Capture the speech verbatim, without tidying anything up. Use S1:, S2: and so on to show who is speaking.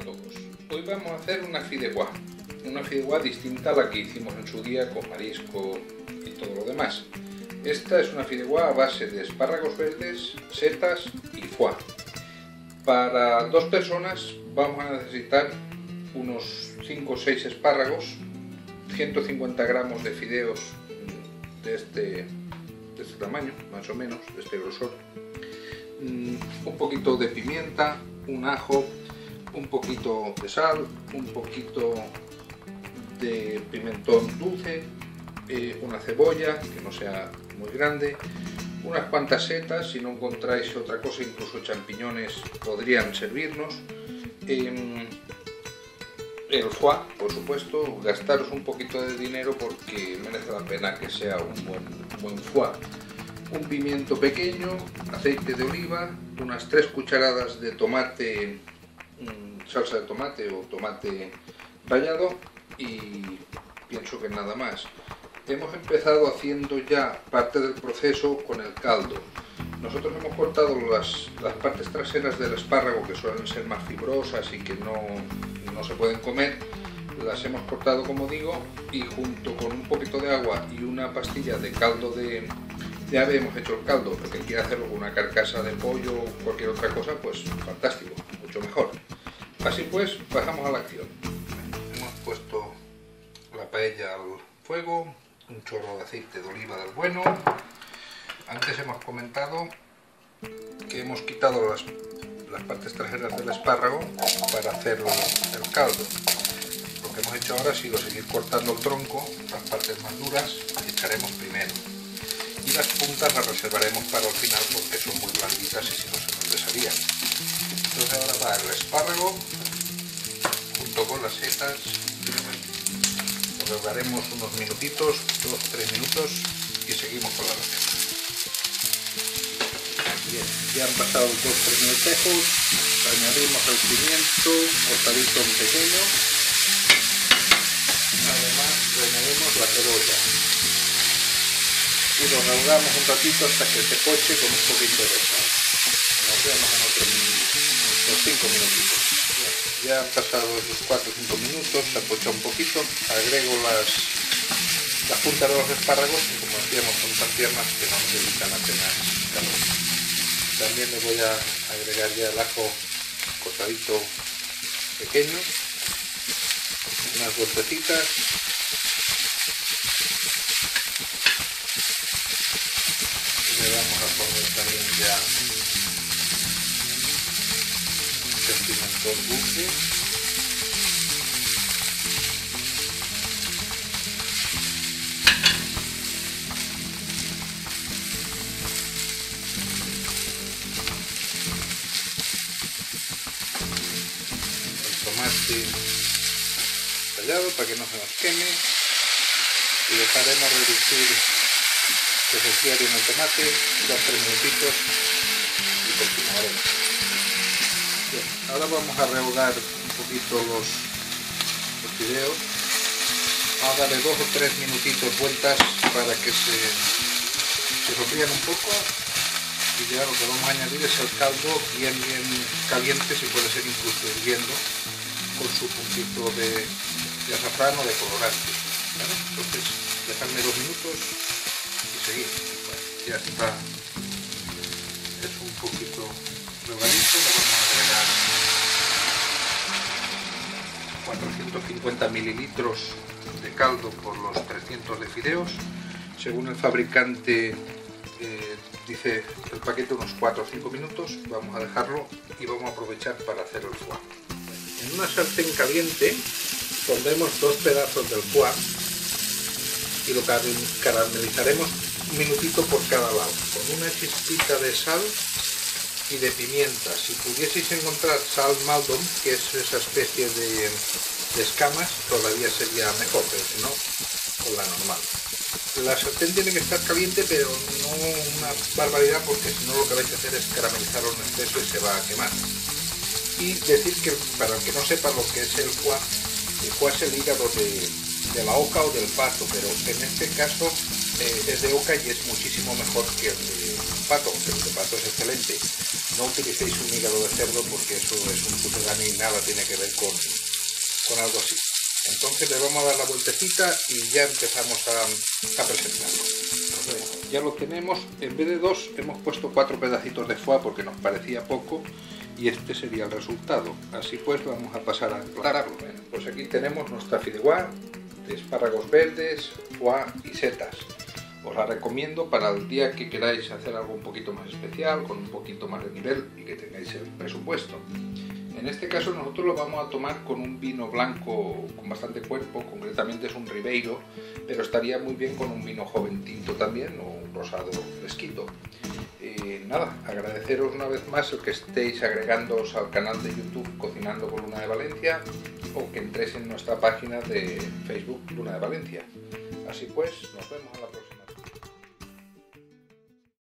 S1: todos. Hoy vamos a hacer una fideuá, una fideuá distinta a la que hicimos en su día con marisco y todo lo demás. Esta es una fideuá a base de espárragos verdes, setas y foie. Para dos personas vamos a necesitar unos cinco o seis espárragos, ciento cincuenta gramos de fideos de este, de este tamaño, más o menos, de este grosor, un poquito de pimienta, un ajo, un poquito de sal, un poquito de pimentón dulce, eh, una cebolla que no sea muy grande, unas cuantas setas. Si no encontráis otra cosa, incluso champiñones podrían servirnos, eh, el foie, por supuesto. Gastaros un poquito de dinero porque merece la pena que sea un buen, buen foie. Un pimiento pequeño, aceite de oliva, unas tres cucharadas de tomate, salsa de tomate o tomate rallado, y pienso que nada más. Hemos empezado haciendo ya parte del proceso con el caldo. Nosotros hemos cortado las, las partes traseras del espárrago, que suelen ser más fibrosas y que no, no se pueden comer. Las hemos cortado, como digo, y junto con un poquito de agua y una pastilla de caldo de, de ave hemos hecho el caldo. Porque quiere hacerlo con una carcasa de pollo o cualquier otra cosa, pues fantástico, mucho mejor. Así pues, pasamos a la acción. Hemos puesto la paella al fuego, un chorro de aceite de oliva del bueno. Antes hemos comentado que hemos quitado las, las partes traseras del espárrago para hacer el, el caldo. Lo que hemos hecho ahora ha sido seguir cortando el tronco, las partes más duras las echaremos primero. Y las puntas las reservaremos para el final porque son muy blanditas y si no se nos desharían. Entonces ahora va el espárrago junto con las setas. Lo rehogaremos unos minutitos, dos tres minutos, y seguimos con la receta. Bien, ya han pasado dos tres minutejos, añadimos el pimiento cortadito en pequeño. Además le añadimos la cebolla y lo rehogamos un ratito hasta que se poche con un poquito de sal. Nos vemos en otros cinco minutitos. Bien, ya han pasado esos cuatro o cinco minutos, se ha pochado un poquito. Agrego las, las puntas de los espárragos, que como decíamos son tan tiernas que no necesitan apenas calor. También le voy a agregar ya el ajo cortadito pequeño, unas vueltecitas. Y le vamos a poner también ya el pimentón dulce. Tomate tallado para que no se nos queme, y dejaremos reducir que se enfríe bien el tomate, dos tres minutitos y continuaremos. Bien, ahora vamos a rehogar un poquito los, los fideos. Vamos a darle dos o tres minutitos vueltas para que se, se sofrían un poco. Y ya lo que vamos a añadir es el caldo bien bien caliente, si puede ser incluso hirviendo, con su puntito de, de azafrán o de colorante, ¿vale? Entonces dejadme dos minutos y seguir. Bueno, ya está, es un poquito rehogadito. Le vamos a agregar cuatrocientos cincuenta mililitros de caldo por los trescientos de fideos. Según el fabricante, eh, dice el paquete unos cuatro o cinco minutos. Vamos a dejarlo y vamos a aprovechar para hacer el foie. En una sartén caliente pondremos dos pedazos del foie y lo caramelizaremos un minutito por cada lado, con una chispita de sal y de pimienta. Si pudieseis encontrar sal Maldon, que es esa especie de, de escamas, todavía sería mejor, pero si no, con la normal. La sartén tiene que estar caliente, pero no una barbaridad, porque si no lo que vais a hacer es caramelizarlo en exceso y se va a quemar. Y decir que, para el que no sepa lo que es el foie, el foie es el hígado de, de la oca o del pato, pero en este caso eh, es de oca y es muchísimo mejor que el de pato, que el de pato es excelente. No utilicéis un hígado de cerdo porque eso es un sucedáneo y nada tiene que ver con, con algo así. Entonces le vamos a dar la vueltecita y ya empezamos a, a presentarlo. Ya lo tenemos, en vez de dos hemos puesto cuatro pedacitos de foie porque nos parecía poco y este sería el resultado. Así pues vamos a pasar a aclararlo. Bueno, pues aquí tenemos nuestra fideuá de espárragos verdes, foie y setas. Os la recomiendo para el día que queráis hacer algo un poquito más especial, con un poquito más de nivel y que tengáis el presupuesto. En este caso nosotros lo vamos a tomar con un vino blanco con bastante cuerpo, concretamente es un Ribeiro, pero estaría muy bien con un vino joven tinto también o un rosado fresquito. Eh, nada, agradeceros una vez más el que estéis agregándoos al canal de YouTube Cocinando con Luna de Valencia o que entréis en nuestra página de Facebook Luna de Valencia. Así pues, nos vemos a la próxima.